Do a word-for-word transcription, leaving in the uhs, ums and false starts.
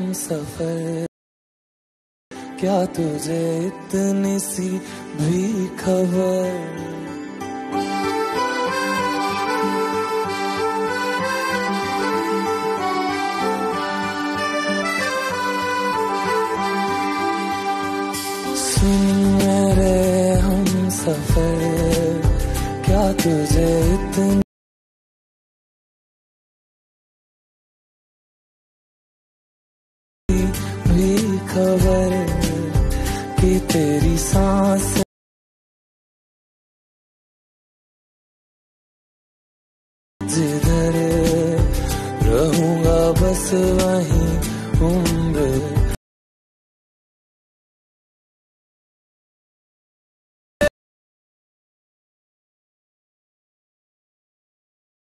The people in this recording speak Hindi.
सफर, क्या तुझे इतनी सी भी खबर? सुन मेरे हम सफर, क्या तुझे इतनी भी खबर कि तेरी सांस जिधर रहूंगा बस